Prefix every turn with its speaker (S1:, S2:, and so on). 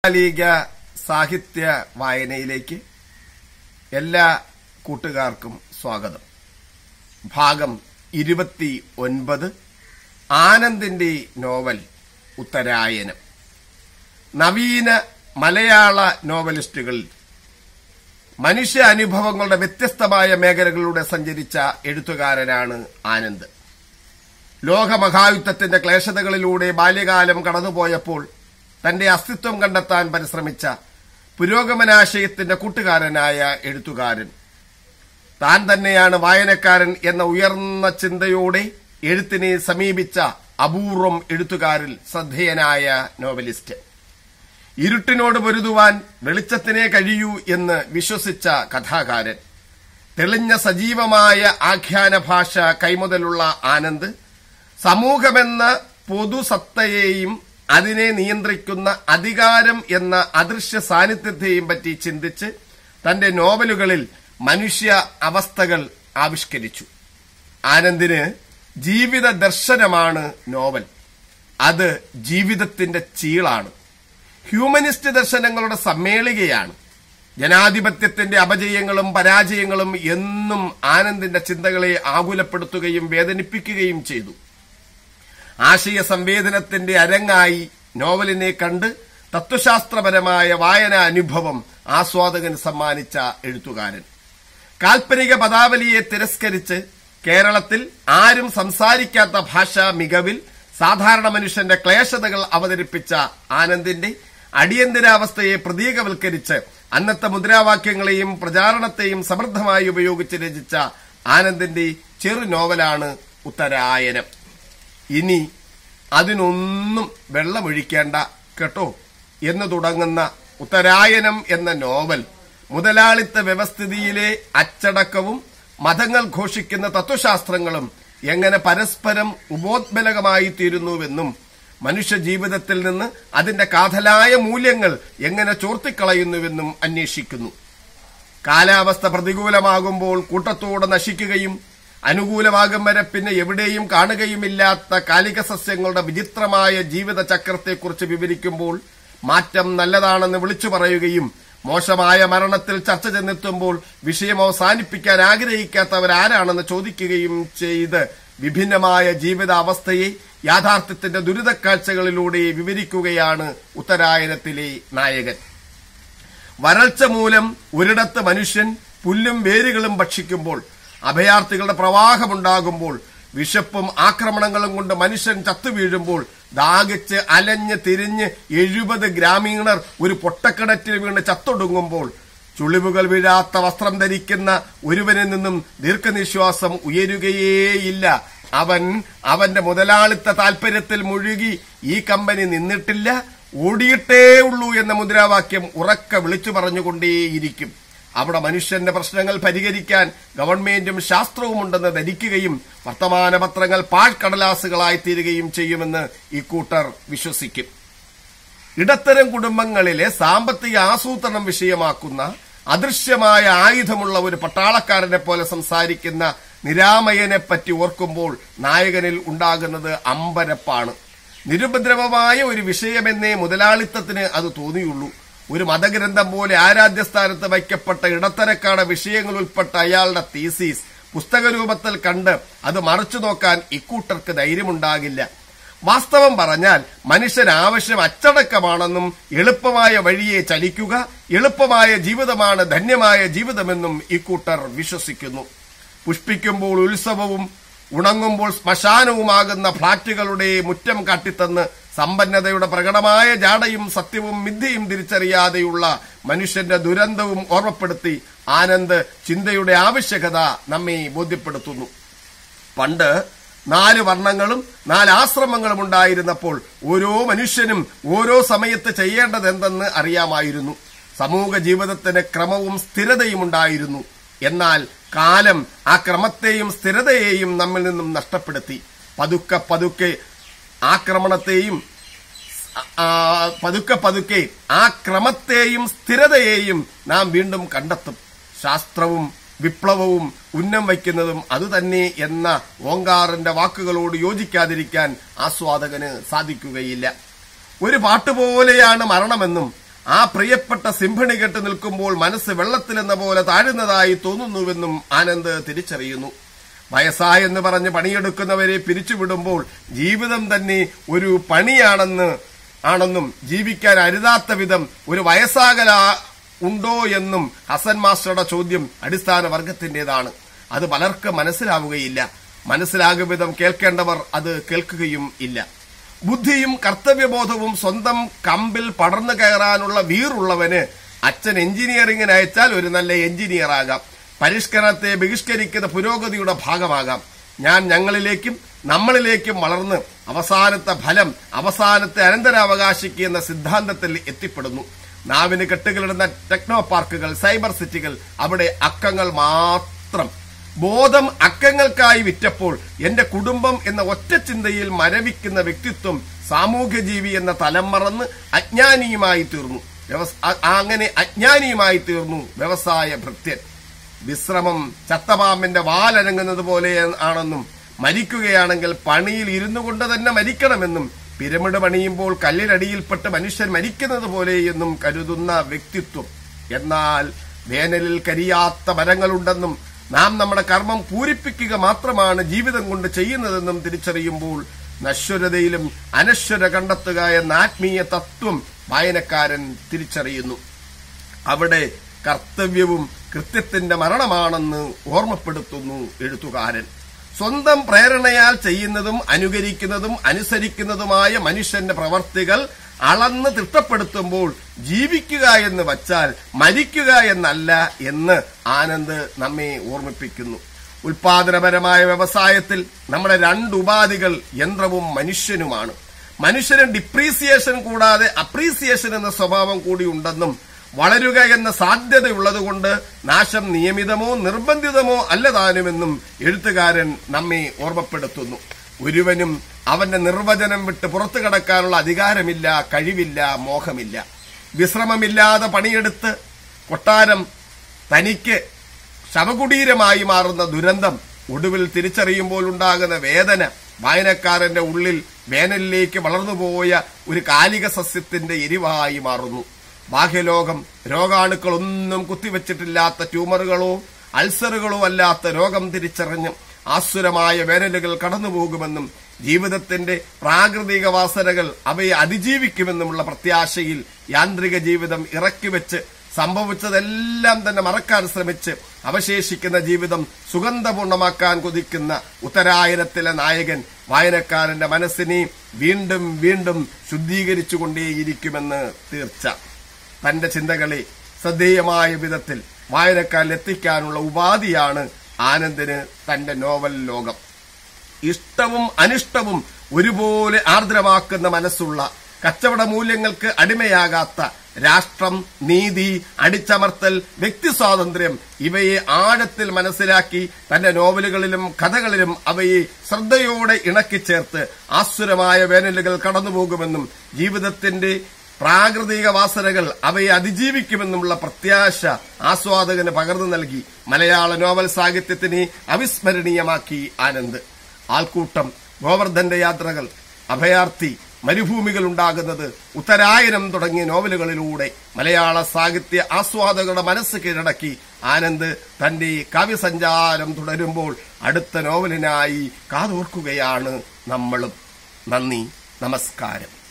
S1: സമകാലിക സാഹിത്യ വായനയിലേക്ക് എല്ലാ കൂട്ടുകാർക്കും സ്വാഗതം. ഭാഗം 29 ആനന്ദിന്റെ നോവൽ ഉത്തരായനം. നവീന മലയാള നോവലിസ്റ്റുകളിൽ മനുഷ്യ അനുഭവങ്ങളുടെ വ്യത്യസ്തമായ മേഖലകളിലൂടെ സഞ്ചരിച്ച എഴുത്തുകാരനാണ് ആനന്ദ്. ലോകമഹായുദ്ധത്തിന്റെ ക്ലേശതകളിലൂടെ ബാല്യകാലം കടന്നുപോയപ്പോൾ തന്റെ അസ്തിത്വം കണ്ടെത്താൻ പരിശ്രമിച്ച പുരോഗമനാശയത്തിന്റെ കൂട്ടുകാരനായ എഴുത്തുകാരൻ. താൻ തന്നെയാണ് വായനക്കാരൻ എന്ന ഉയർന്ന ചിന്തയോടെ എഴുത്തിനെ സമീപിച്ച അപൂർവം എഴുത്തുകാരിൽ ശ്രദ്ധേയനായ നോവലിസ്റ്റ്. ഇരുട്ടിനോട് പൊരുതുവാൻ വെളിച്ചത്തിനെ കഴിയൂ എന്ന് വിശ്വസിച്ച കഥാകാരൻ. തെളിഞ്ഞ സജീവമായ ആഖ്യാന ഭാഷ കൈമുതലുള്ള ആനന്ദ് സമൂഹമെന്ന പൊതുസത്തയെയും അതിനെ നിയന്ത്രിക്കുന്ന അധികാരം എന്ന അദൃശ്യ സാന്നിധ്യത്തെയും പറ്റി ചിന്തിച്ച് തന്റെ നോവലുകളിൽ മനുഷ്യ അവസ്ഥകൾ ആവിഷ്കരിച്ചു. ആനന്ദിന് ജീവിത ദർശനമാണ് നോവൽ. അത് ജീവിതത്തിന്റെ ചീളാണ്. ഹ്യൂമനിസ്റ്റ് ദർശനങ്ങളുടെ സമ്മേളികയാണ്. ജനാധിപത്യത്തിന്റെ അപജയങ്ങളും പരാജയങ്ങളും എന്നും ആനന്ദിന്റെ ചിന്തകളെ ആകുലപ്പെടുത്തുകയും വേദനിപ്പിക്കുകയും ചെയ്തു. ആശയ സംവേദനത്തിന്റെ അരങ്ങായി നോവലിനെ കണ്ട് തത്വശാസ്ത്രപരമായ വായനാ അനുഭവം ആസ്വാദകന് സമ്മാനിച്ച എഴുത്തുകാരൻ. കാൽപ്പനിക പദാവലിയെ തിരസ്കരിച്ച് കേരളത്തിൽ ആരും സംസാരിക്കാത്ത ഭാഷാ മികവിൽ സാധാരണ മനുഷ്യന്റെ ക്ലേശതകൾ അവതരിപ്പിച്ച ആനന്ദിന്റെ അടിയന്തരാവസ്ഥയെ പ്രതീകവൽക്കരിച്ച് അന്നത്തെ മുദ്രാവാക്യങ്ങളെയും പ്രചാരണത്തെയും സമൃദ്ധമായി ഉപയോഗിച്ച് രചിച്ച ആനന്ദിന്റെ ചെറു നോവലാണ് ഉത്തരായനം. ഇനി അതിനൊന്നും വെള്ളമൊഴിക്കേണ്ട കേട്ടോ എന്ന് തുടങ്ങുന്ന ഉത്തരായനം എന്ന നോവൽ മുതലാളിത്ത വ്യവസ്ഥിതിയിലെ അച്ചടക്കവും മതങ്ങൾ ഘോഷിക്കുന്ന തത്വശാസ്ത്രങ്ങളും എങ്ങനെ പരസ്പരം ഉപോത്ബലകമായി തീരുന്നുവെന്നും മനുഷ്യ ജീവിതത്തിൽ നിന്ന് അതിന്റെ കാതലായ മൂല്യങ്ങൾ എങ്ങനെ ചോർത്തിക്കളയുന്നുവെന്നും അന്വേഷിക്കുന്നു. കാലാവസ്ഥ പ്രതികൂലമാകുമ്പോൾ കൂട്ടത്തോടെ നശിക്കുകയും അനുകൂലമാകും വരെ പിന്നെ എവിടെയും കാണുകയുമില്ലാത്ത കാലിക സസ്യങ്ങളുടെ വിചിത്രമായ ജീവിത ചക്രത്തെക്കുറിച്ച് വിവരിക്കുമ്പോൾ മാറ്റം നല്ലതാണെന്ന് വിളിച്ചു പറയുകയും മോശമായ മരണത്തിൽ ചർച്ച ചെന്നെത്തുമ്പോൾ വിഷയം അവസാനിപ്പിക്കാൻ ആഗ്രഹിക്കാത്തവരാരാണെന്ന് ചോദിക്കുകയും ചെയ്ത് വിഭിന്നമായ ജീവിതാവസ്ഥയെ യാഥാർത്ഥ്യത്തിന്റെ ദുരിതക്കാഴ്ചകളിലൂടെ വിവരിക്കുകയാണ് ഉത്തരായനത്തിലെ നായകൻ. വരൾച്ച മൂലം ഒരിടത്ത് മനുഷ്യൻ പുല്ലും വേരുകളും ഭക്ഷിക്കുമ്പോൾ, അഭയാർത്ഥികളുടെ പ്രവാഹമുണ്ടാകുമ്പോൾ, വിശപ്പും ആക്രമണങ്ങളും കൊണ്ട് മനുഷ്യൻ ചത്തുവീഴുമ്പോൾ, ദാഹിച്ച് അലഞ്ഞ് തിരിഞ്ഞ് 70 ഗ്രാമീണർ ഒരു പൊട്ടക്കിണറ്റിൽ വീണ് ചത്തൊടുങ്ങുമ്പോൾ, ചുളിവുകൾ വീഴാത്ത വസ്ത്രം ധരിക്കുന്ന ഒരുവനിൽ നിന്നും ദീർഘനിശ്വാസം ഉയരുകയേയില്ല. അവന്റെ മുതലാളിത്ത താൽപര്യത്തിൽ മുഴുകി ഈ കമ്പനി നിന്നിട്ടില്ല, ഓടിയിട്ടേ ഉള്ളൂ എന്ന മുദ്രാവാക്യം ഉറക്കെ വിളിച്ചു പറഞ്ഞുകൊണ്ടേയിരിക്കും. അവിടെ മനുഷ്യന്റെ പ്രശ്നങ്ങൾ പരിഹരിക്കാൻ ഗവൺമെന്റും ശാസ്ത്രവും ഉണ്ടെന്ന് ധരിക്കുകയും വർത്തമാന പത്രങ്ങൾ പാഴ്ക്കടലാസുകളായി തീരുകയും ചെയ്യുമെന്ന് ഇക്കൂട്ടർ വിശ്വസിക്കും. ഇടത്തരം കുടുംബങ്ങളിലെ സാമ്പത്തിക ആസൂത്രണം വിഷയമാക്കുന്ന അദൃശ്യമായ ആയുധമുള്ള ഒരു പട്ടാളക്കാരനെ പോലെ സംസാരിക്കുന്ന നിരാമയനെ പറ്റി ഓർക്കുമ്പോൾ നായകനിൽ ഉണ്ടാകുന്നത് അമ്പരപ്പാണ്. നിരുപദ്രവമായ ഒരു വിഷയമെന്നേ മുതലാളിത്തത്തിന് അത് തോന്നിയുള്ളൂ. ഒരു മതഗ്രന്ഥം പോലെ ആരാധ്യസ്ഥാനത്ത് വയ്ക്കപ്പെട്ട ഇടത്തരക്കാരുടെ വിഷയങ്ങൾ ഉൾപ്പെട്ട അയാളുടെ തീസീസ് പുസ്തകരൂപത്തിൽ കണ്ട് അത് മറിച്ചു നോക്കാൻ ഇക്കൂട്ടർക്ക് ധൈര്യമുണ്ടാകില്ല. വാസ്തവം പറഞ്ഞാൽ മനുഷ്യൻ ആവശ്യം അച്ചടക്കമാണെന്നും എളുപ്പമായ വഴിയെ ചലിക്കുക, എളുപ്പമായ ജീവിതമാണ് ധന്യമായ ജീവിതമെന്നും ഇക്കൂട്ടർ വിശ്വസിക്കുന്നു. പുഷ്പിക്കുമ്പോൾ ഉത്സവവും ഉണങ്ങുമ്പോൾ ശ്മശാനവുമാകുന്ന ഫ്ളാറ്റുകളുടെ മുറ്റം കാട്ടിത്തന്ന് സമ്പന്നതയുടെ പ്രകടമായ ജാടയും സത്യവും മിഥ്യയും തിരിച്ചറിയാതെയുള്ള മനുഷ്യന്റെ ദുരന്തവും ഓർമ്മപ്പെടുത്തി ആനന്ദ് ചിന്തയുടെ ആവശ്യകത നമ്മെ ബോധ്യപ്പെടുത്തുന്നു. പണ്ട് 4 വർണ്ണങ്ങളും 4 ആശ്രമങ്ങളും ഉണ്ടായിരുന്നപ്പോൾ ഓരോ മനുഷ്യനും ഓരോ സമയത്ത് ചെയ്യേണ്ടതെന്തെന്ന് അറിയാമായിരുന്നു. സമൂഹ ജീവിതത്തിന് ക്രമവും സ്ഥിരതയും ഉണ്ടായിരുന്നു. എന്നാൽ കാലം ആ ക്രമത്തെയും സ്ഥിരതയെയും നമ്മിൽ നിന്നും നഷ്ടപ്പെടുത്തി. പതുക്കെ ആ ക്രമത്തെയും സ്ഥിരതയെയും നാം വീണ്ടും കണ്ടെത്തും. ശാസ്ത്രവും വിപ്ലവവും ഉന്നം വയ്ക്കുന്നതും അതുതന്നെ എന്ന ഓങ്കാറിന്റെ വാക്കുകളോട് യോജിക്കാതിരിക്കാൻ ആസ്വാദകന് സാധിക്കുകയില്ല. ഒരു പാട്ടുപോലെയാണ് മരണമെന്നും ആ പ്രിയപ്പെട്ട സിംഹണി കെട്ട് നിൽക്കുമ്പോൾ മനസ്സ് വെള്ളത്തിലെന്ന പോലെ താഴുന്നതായി തോന്നുന്നുവെന്നും ആനന്ദ് തിരിച്ചറിയുന്നു. വയസ്സായെന്ന് പറഞ്ഞ് പണിയെടുക്കുന്നവരെ പിരിച്ചുവിടുമ്പോൾ ജീവിതം തന്നെ ഒരു പണിയാണെന്നും ജീവിക്കാൻ അരുതാത്ത വിധം ഒരു വയസ്സാകല ഉണ്ടോ എന്നും ഹസൻ മാസ്റ്ററുടെ ചോദ്യം അടിസ്ഥാന വർഗത്തിന്റേതാണ്. അത് പലർക്ക് മനസ്സിലാവുകയില്ല. മനസ്സിലാകും വിധം കേൾക്കേണ്ടവർ അത് കേൾക്കുകയും ഇല്ല. ബുദ്ധിയും കർത്തവ്യബോധവും സ്വന്തം കമ്പിൽ പടർന്നു കയറാനുള്ള വീറുള്ളവന് അച്ഛൻ എഞ്ചിനീയറിംഗിന് അയച്ചാൽ ഒരു നല്ല എഞ്ചിനീയർ ആകാം. പരിഷ്കരണത്തെ ബഹിഷ്കരിക്കുന്ന പുരോഗതിയുടെ ഭാഗമാകാം. ഞാൻ ഞങ്ങളിലേക്കും നമ്മളിലേക്കും വളർന്ന് അവസാനത്തെ ഫലം അവസാനത്തെ അനന്തരാവകാശിക്ക് എന്ന സിദ്ധാന്തത്തിൽ എത്തിപ്പെടുന്നു. നാവിന് കെട്ടുകളിടുന്ന ടെക്നോ പാർക്കുകൾ, സൈബർ സിറ്റികൾ, അവിടെ അക്കങ്ങൾ മാത്രം. ബോധം അക്കങ്ങൾക്കായി വിറ്റപ്പോൾ എന്റെ കുടുംബം എന്ന ഒറ്റ ചിന്തയിൽ മരവിക്കുന്ന വ്യക്തിത്വം സാമൂഹ്യജീവി എന്ന തലം മറന്ന് അജ്ഞാനിയുമായി തീർന്നു. അങ്ങനെ അജ്ഞാനിയുമായി തീർന്നു വ്യവസായ ഭൃത്യൻ. വിശ്രമം ചത്തപാമ്പിന്റെ വാലനങ്ങുന്നത് പോലെ ആണെന്നും മരിക്കുകയാണെങ്കിൽ പണിയിൽ ഇരുന്നു കൊണ്ട് തന്നെ മരിക്കണമെന്നും പിരമിഡ് പണിയുമ്പോൾ കല്ലിനടിയിൽപ്പെട്ട് മനുഷ്യൻ മരിക്കുന്നത് പോലെയെന്നും കരുതുന്ന വ്യക്തിത്വം. എന്നാൽ വേനലിൽ കരിയാത്ത മരങ്ങളുണ്ടെന്നും നാം നമ്മുടെ കർമ്മം പൂരിപ്പിക്കുക മാത്രമാണ് ജീവിതം കൊണ്ട് ചെയ്യുന്നതെന്നും തിരിച്ചറിയുമ്പോൾ നശ്വരതയിലും അനശ്വര കണ്ടെത്തുക എന്ന ആത്മീയ തത്വം വായനക്കാരൻ തിരിച്ചറിയുന്നു. അവിടെ കർത്തവ്യവും കൃത്യത്തിന്റെ മരണമാണെന്ന് ഓർമ്മപ്പെടുത്തുന്നു എഴുത്തുകാരൻ. സ്വന്തം പ്രേരണയാൽ ചെയ്യുന്നതും അനുകരിക്കുന്നതും അനുസരിക്കുന്നതുമായ മനുഷ്യന്റെ പ്രവർത്തികൾ അളന്ന് തിട്ടപ്പെടുത്തുമ്പോൾ ജീവിക്കുക എന്ന് വച്ചാൽ മരിക്കുക എന്നല്ല എന്ന് ആനന്ദ് നമ്മെ ഓർമ്മിപ്പിക്കുന്നു. ഉൽപാദനപരമായ വ്യവസായത്തിൽ നമ്മുടെ രണ്ട് ഉപാധികൾ യന്ത്രവും മനുഷ്യനുമാണ്. മനുഷ്യന് ഡിപ്രീസിയേഷൻ കൂടാതെ അപ്രീസിയേഷൻ എന്ന സ്വഭാവം കൂടി ഉണ്ടെന്നും വളരുക എന്ന സാധ്യതയുള്ളതുകൊണ്ട് നാശം നിയമിതമോ നിർബന്ധിതമോ അല്ലതാനുമെന്നും എഴുത്തുകാരൻ നമ്മെ ഓർമ്മപ്പെടുത്തുന്നു. ഒരുവനും അവന്റെ നിർവചനം വിട്ട് പുറത്തു കടക്കാനുള്ള അധികാരമില്ല, കഴിവില്ല, മോഹമില്ല. വിശ്രമമില്ലാതെ പണിയെടുത്ത് കൊട്ടാരം തനിക്ക് ശവകുടീരമായി മാറുന്ന ദുരന്തം ഒടുവിൽ തിരിച്ചറിയുമ്പോൾ ഉണ്ടാകുന്ന വേദന വായനക്കാരന്റെ ഉള്ളിൽ വേനലിലേക്ക് വളർന്നുപോയ ഒരു കാലിക സസ്യത്തിന്റെ എരിവായി മാറുന്നു. ബാഹ്യലോകം രോഗാണുക്കളൊന്നും കുത്തിവെച്ചിട്ടില്ലാത്ത ട്യൂമറുകളോ അൾസറുകളോ അല്ലാത്ത രോഗം തിരിച്ചറിഞ്ഞ് ആസുരമായ വേനലുകൾ കടന്നുപോകുമെന്നും ജീവിതത്തിന്റെ പ്രാകൃതിക വാസനകൾ അവയെ അതിജീവിക്കുമെന്നുമുള്ള പ്രത്യാശയിൽ യാന്ത്രിക ജീവിതം ഇറക്കിവെച്ച് സംഭവിച്ചതെല്ലാം തന്നെ മറക്കാൻ ശ്രമിച്ച് അവശേഷിക്കുന്ന ജീവിതം സുഗന്ധപൂർണമാക്കാൻ കൊതിക്കുന്ന ഉത്തരായനത്തിലെ നായകൻ വായനക്കാരന്റെ മനസ്സിനെ വീണ്ടും വീണ്ടും ശുദ്ധീകരിച്ചുകൊണ്ടേയിരിക്കുമെന്ന് തീർച്ച. തന്റെ ചിന്തകളെ ശ്രദ്ധേയമായ വിധത്തിൽ വായനക്കാരിൽ എത്തിക്കാനുള്ള ഉപാധിയാണ് ആനന്ദിന് തന്റെ നോവൽ ലോകം. ഇഷ്ടവും അനിഷ്ടവും ഒരുപോലെ ആർദ്രമാക്കുന്ന മനസ്സുള്ള, കച്ചവട മൂല്യങ്ങൾക്ക് അടിമയാകാത്ത, രാഷ്ട്രം, നീതി, അടിച്ചമർത്തൽ, വ്യക്തി സ്വാതന്ത്ര്യം ഇവയെ ആഴത്തിൽ മനസ്സിലാക്കി തന്റെ നോവലുകളിലും കഥകളിലും അവയെ ശ്രദ്ധയോടെ ഇണക്കിച്ചേർത്ത് ആസുരമായ വേനലുകൾ കടന്നുപോകുമെന്നും ജീവിതത്തിന്റെ പ്രാകൃതിക വാസനകൾ അവയെ അതിജീവിക്കുമെന്നുമുള്ള പ്രത്യാശ ആസ്വാദകന് പകർന്നു നൽകി മലയാള നോവൽ സാഹിത്യത്തിനെ അവിസ്മരണീയമാക്കി ആനന്ദ്. ആൾക്കൂട്ടം, ഗോവർദ്ധന്റെ യാത്രകൾ, അഭയാർത്ഥി, മരുഭൂമികൾ ഉണ്ടാകുന്നത്, ഉത്തരായനം തുടങ്ങിയ നോവലുകളിലൂടെ മലയാള സാഹിത്യ ആസ്വാദകരുടെ മനസ്സ് കീഴടക്കി ആനന്ദ് തന്റെ കാവ്യസഞ്ചാരം തുടരുമ്പോൾ അടുത്ത നോവലിനായി കാതോർക്കുകയാണ് നമ്മളും. നന്ദി, നമസ്കാരം.